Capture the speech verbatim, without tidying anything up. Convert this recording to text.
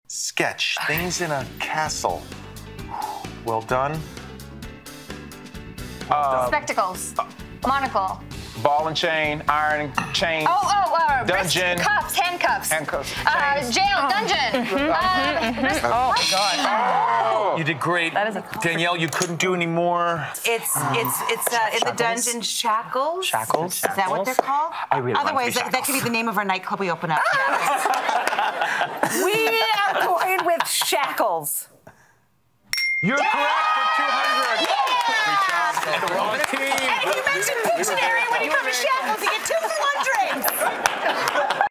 Sketch. Things in a castle. Well done. Uh, Spectacles. Monocle. Ball and chain, iron chain. Oh, oh, uh, dungeon. Wrist, cuffs, handcuffs. Handcuffs. Uh, chains. jail, dungeon. uh, wrist, Oh, God. You did great. That is a Danielle, you couldn't do any more. It's it's it's uh, in the dungeon shackles. Shackles? Is that what they're called? I really want to Otherwise, be that, that could be the name of our nightclub we open up. We are going with shackles. You're correct for two hundred. Yeah! The wrong team. And you mentioned Pictionary when you come to shackles, you get two for one drink.